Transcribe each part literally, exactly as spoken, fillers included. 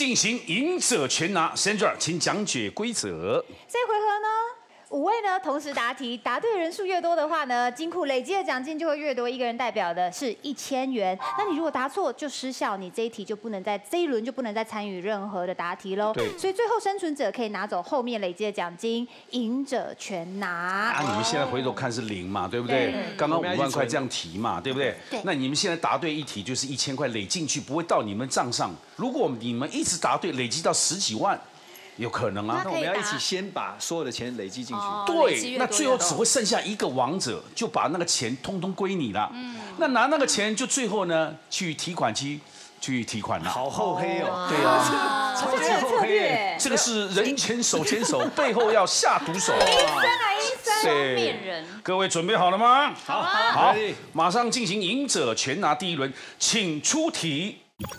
进行赢者全拿 ，Sandra， 请讲解规则。 这回合呢？五位呢同时答题，答对人数越多的话呢，金库累积的奖金就会越多。一个人代表的是一千元。那你如果答错就失效，你这一题就不能在这一轮就不能再参与任何的答题喽。 对， 所以最后生存者可以拿走后面累积的奖金，赢者全拿。 啊，你们现在回头看是零嘛，对不对？对刚刚五万块这样提嘛，对不对？ 对。 那你们现在答对一题就是一千块累进去，不会到你们账上。如果你们一直答对，累积到十几万。有可能啊， 那我们要一起先把所有的钱累积进去。 哦、对，那最后只会剩下一个王者，就把那个钱通通归你了。嗯，那拿那个钱就最后呢去提款机去提款了。 好厚黑哦。 对啊， 超级厚黑。 这个是人前手牵手，背后要下毒手。 医生啊，医生， 双面人。各位准备好了吗？ 好， 好，马上进行赢者全拿第一轮，请出题。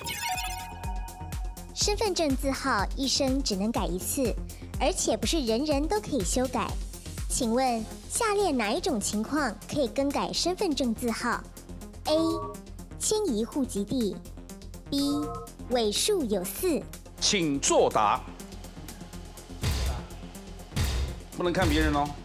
身份证字号一生只能改一次，而且不是人人都可以修改。请问下列哪一种情况可以更改身份证字号 ？A. 迁移户籍地 B. 尾数有四。 请作答。不能看别人哦。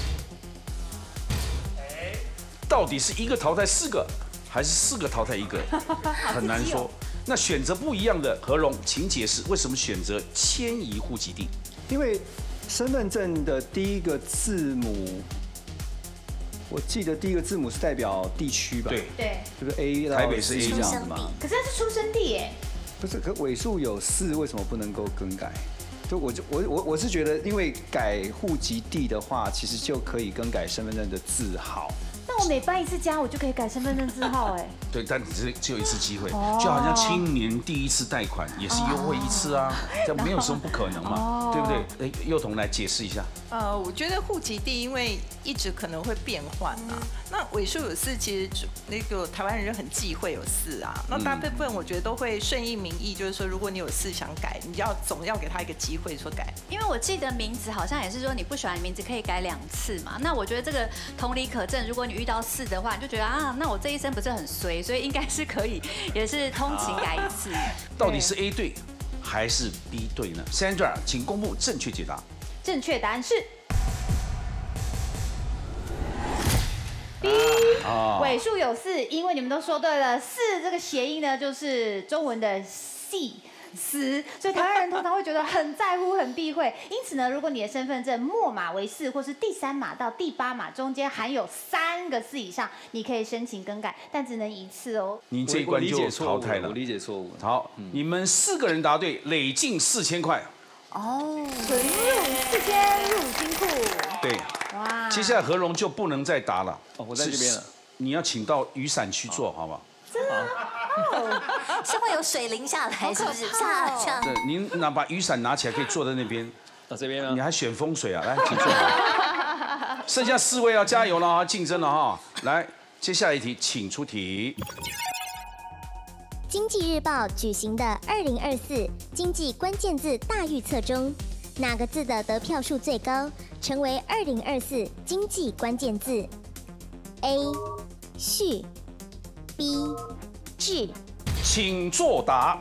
到底是一个淘汰四个，还是四个淘汰一个？很难说。那选择不一样的何荣，请解释为什么选择迁移户籍地？ 因为身份证的第一个字母，我记得第一个字母是代表地区吧？ 对对， 就是 A 到台北是 A 这样子嘛。 可是它是出生地耶。 不是，可尾数有四，为什么不能够更改？就我就我我我是觉得，因为改户籍地的话，其实就可以更改身份证的字号。 那我每搬一次家，我就可以改身份证字号哎。 对，但只只有一次机会，就好像青年第一次贷款也是优惠一次啊，这没有什么不可能嘛，对不对？哎，幼彤来解释一下。 呃，我觉得户籍地因为一直可能会变换啊，那尾数有四，其实那个台湾人很忌讳有四啊。那大部分我觉得都会顺应民意，就是说如果你有四想改，你要总要给他一个机会说改。 因为我记得名字好像也是说你不喜欢名字可以改两次嘛。那我觉得这个同理可证，如果你遇到四的话，你就觉得啊，那我这一生不是很衰，所以应该是可以，也是通勤改一次。 到底是 A 对还是 B 对呢 ？Sandra， 请公布正确解答。 正确答案是 B， 尾数有四，因为你们都说对了，四这个谐音呢就是中文的细。死，所以台湾人通常会觉得很在乎、很避讳。因此呢，如果你的身份证末码为四，或是第三码到第八码中间含有三个四以上，你可以申请更改，但只能一次哦。 你这一关就淘汰了， 我理解错误。 好，你们四个人答对，累进四千块。 哦，存入四千入金库。 对，哇，接下来何荣就不能再答了。 哦，我在这边了。 你要请到雨伞去做，好吗？ 真的哦， 是会有水淋下来，是不是？下这样。 对，您拿把雨伞拿起来，可以坐在那边。 啊，这边呢？ 你还选风水啊？来，请坐。剩下四位要加油了啊，竞争了哈。来，接下来一题，请出题。 经济日报举行的二零二四经济关键字大预测中，哪个字的得票数最高，成为二零二四经济关键字 ？A. 序 B. 志。 请作答。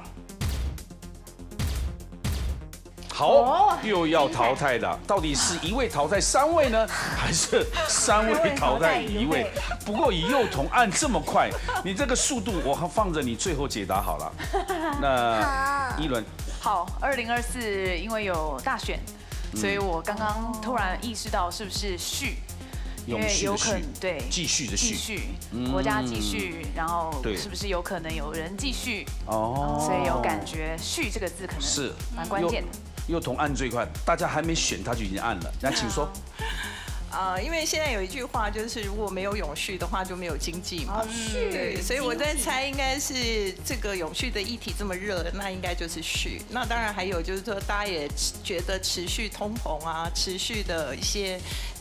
好，又要淘汰了。到底是一位淘汰三位呢，还是三位淘汰一位？不过以幼童按这么快，你这个速度，我放着你最后解答好了。那一轮。 好，二零二四因为有大选，所以我刚刚突然意识到是不是序。因为有可能对继续的续， 继续国家继续，然后是不是有可能有人继续？哦，所以有感觉“续”这个字可能是蛮关键的。 幼童按最快，大家还没选他就已经按了。来，请说。 呃，因为现在有一句话就是如果没有永续的话就没有经济嘛，对，所以我在猜应该是这个永续的议题这么热，那应该就是续。那当然还有就是说大家也觉得持续通膨啊，持续的一些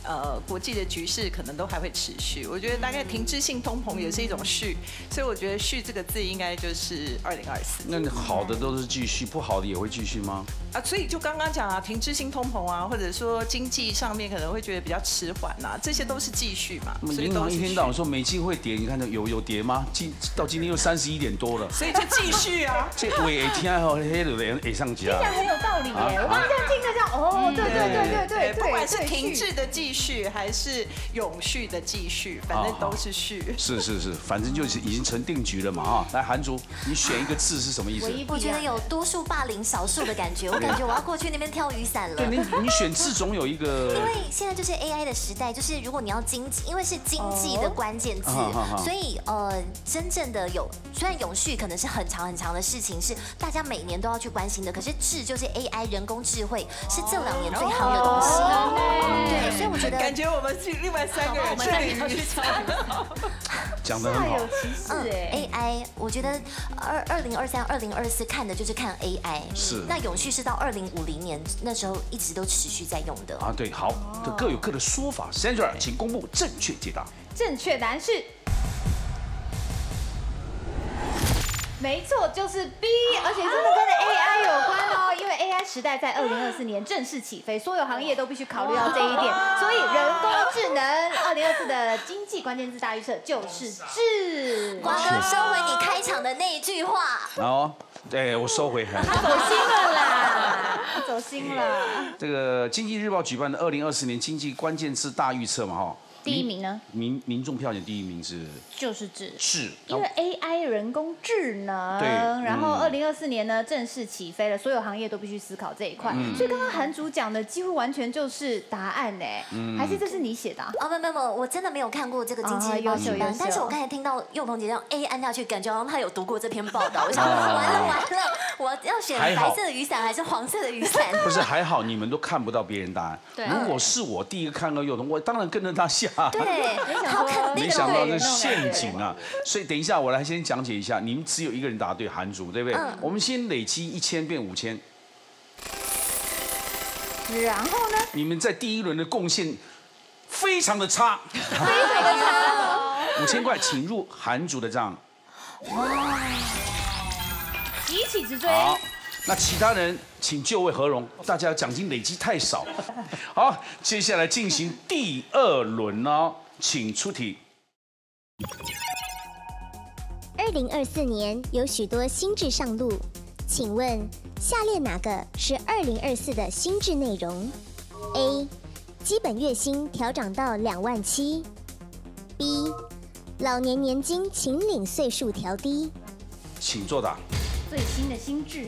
呃国际的局势可能都还会持续。我觉得大概停滞性通膨也是一种续，所以我觉得续这个字应该就是二零二四。 那你好的都是继续，不好的也会继续吗？ 啊，所以就刚刚讲啊，停滞性通膨啊，或者说经济上面可能会觉得比较迟缓呐，这些都是继续嘛。所以银行一天到晚说美金会跌，你看有有跌吗？今到今天又三十一点多了， 所以就继续啊。 这尾听后黑的人会上家， 听起来很有道理耶。我刚刚这样听着这样，哦，对对对对对对， 不管是停滞的继续还是永续的继续，反正都是续。 是是是，反正就是已经成定局了嘛啊！来，韩竹，你选一个字是什么意思？ 我觉得有多数霸凌少数的感觉，我感觉我要过去那边挑雨伞了。 对，你你选字总有一个， 因为现在就是 A I 的时代，就是如果你要经济，因为是经济的关键字，所以呃，真正的有虽然永续可能是很长很长的事情，是大家每年都要去关心的，可是智就是 A I 人工智慧是这两年最夯的东西。对，所以我觉得感觉我们是另外三个人去要去抄。 讲得很好。 有歧视哎。 A I， 我觉得二二零二三、二零二四看的就是看 A I。 是。 那永续是到二零五零年那时候一直都持续在用的。 啊，对，好，这各有各的说法。Sandra， 请公布正确解答。 正确答案是。没错，就是 B， 而且真的跟 A I 有关哦，因为 A I 时代在二零二四年正式起飞，所有行业都必须考虑到这一点，所以人工智能二零二四的经济关键字大预测就是智。 瓜哥，收回你开场的那一句话。 哦，对我收回。 他走心了啦，他走心了。 这个经济日报举办的二零二四年经济关键字大预测嘛，哈。 第一名呢？ 民民众票选第一名是就是智， 是， 因为 A I 人工智能， 对， 然后二零二四年呢正式起飞了，所有行业都必须思考这一块， 嗯、 所以刚刚韩主讲的几乎完全就是答案呢，嗯、还是这是你写的？ 哦，没有没有，我真的没有看过这个经济日报举办，但是我刚才听到佑彤姐这样 A 按下去，感觉好像她有读过这篇报道，我想完了完了，我要选白色的雨伞还是黄色的雨伞？ 不是，还好你们都看不到别人答案。如果是我第一个看到佑彤，我当然跟着他下。 对，好肯定。 没想到这陷阱啊！所以等一下我来先讲解一下，你们只有一个人答对，韩主对不对？嗯、我们先累积一千变五千， 然后呢？ 你们在第一轮的贡献非常的差， 非常的差。 五千块，请入韩主的账。 哇！急起直追。 好。那其他人请就位何荣，大家奖金累积太少。好，接下来进行第二轮哦，请出题。 二零二四年有许多新制上路，请问下列哪个是二零二四的新制内容 ？A. 基本月薪调涨到两万七 ；B. 老年年金请领岁数调低。 请作答。 最新的新制。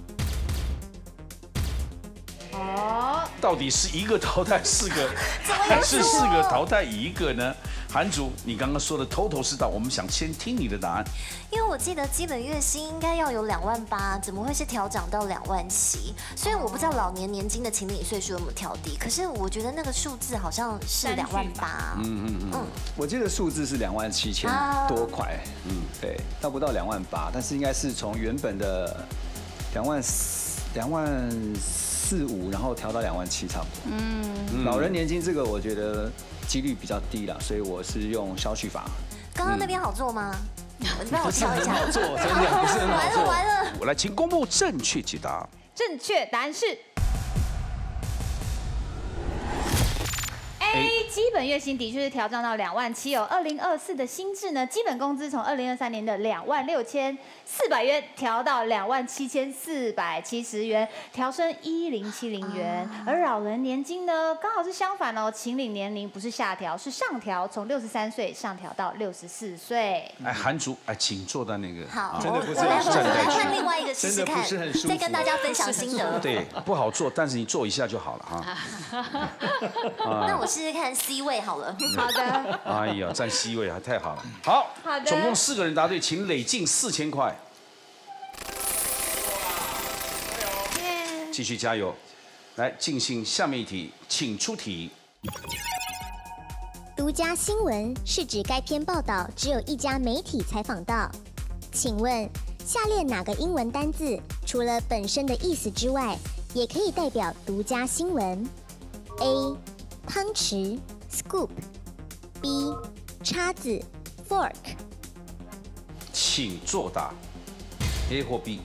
哦， 到底是一个淘汰四个，还是四个淘汰一个呢？韩主，你刚刚说的头头是道，我们想先听你的答案。 因为我记得基本月薪应该要有两万八，怎么会是调涨到两万七？虽然我不知道老年年金的请领岁数有没有调低，可是我觉得那个数字好像是两万八。嗯嗯嗯嗯，我记得数字是两万七千多块，嗯，对，到不到两万八，但是应该是从原本的两万两万四五，然后调到两万七，差不多。嗯，老人年金这个我觉得几率比较低啦，所以我是用消去法。 刚刚那边好做吗？你帮我敲一下。 好做，真的不是很好做。 完了完了！ 我来，请公布正确解答。 正确答案是 A， 基本月薪的确是调涨到两万七哦。二零二四的新制呢，基本工资从二零二三年的两万六千四百元调到两万七千四百七十元，调升一零七零元。而老人年金呢，刚好是相反哦，请领年龄不是下调，是上调，从六十三岁上调到六十四岁。 哎，韩主，哎，请坐在那个。 好， 真的不是我来站在换另外一个试试看，再跟大家分享心得。 对，不好做，但是你做一下就好了哈。 那我试试看 C 位好了。 好的。 哎呀，占 C 位还太好了。好， 好的。 总共四个人答对，请累进四千块。继续加油，来进行下面一题，请出题。 独家新闻是指该篇报道只有一家媒体采访到，请问下列哪个英文单字除了本身的意思之外，也可以代表独家新闻 ？A. 汤匙 scoop，B 叉子 fork。 请作答 ，A 或 B。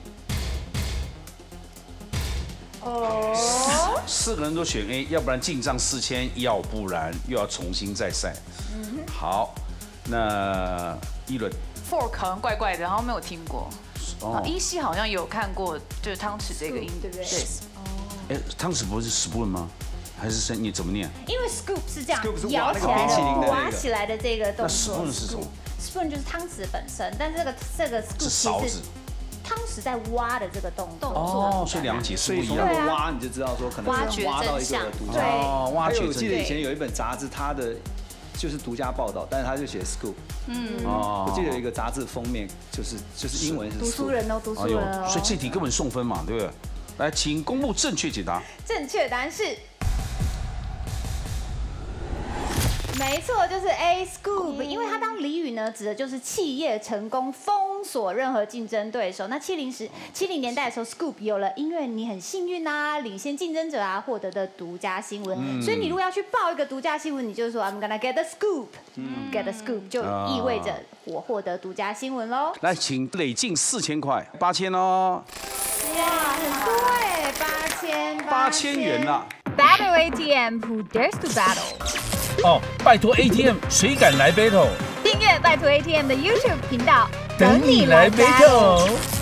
哦， 四个人都选 A， 要不然进账四千，要不然又要重新再赛。好，那一轮 fork 好像怪怪的，然后没有听过。 哦， 依稀好像有看过，就是汤匙这个音， 对不对？ 哎，汤匙不是 spoon 吗？还是声你怎么念？ 因为 scoop 是这样 Scoop 是摇起来挖那个冰淇淋的那的， 个挖起来的这个动那作。 spoon 是什么？ spoon 就是汤匙本身，但是这个这个 scoop 是勺子其实是。汤匙在挖的这个动作。 哦，所以两解是所以从不一样的。 那个挖你就知道说可能挖掘是挖到一真相个独对家。 哦，挖掘还有我记得真以前有一本杂志，它的就是独家报道，但是他就写 scoop。 嗯， 哦我记得有一个杂志封面就是就是英文是读书 scoop。 人哦，读书哎呦人哦。 所以这题根本送分嘛，对不对？来，请公布正确解答。 正确答案是。没错，就是 A scoop，因为它当俚语呢，指的就是企业成功封锁任何竞争对手。那七零时七零年代的时候 ，scoop 有了因为你很幸运啊，领先竞争者啊获得的独家新闻。 嗯所以你如果要去报一个独家新闻，你就说 I'm gonna get a scoop，get、a scoop 就意味着我获得独家新闻喽。 来，请累进四千块，八千哦， 哇，很多哎，八千八千元啦。 Battle A T M，Who dares to battle？ 哦，拜托 A T M， 谁敢来 battle？ 订阅拜托 A T M 的 YouTube 频道， 等你来 battle。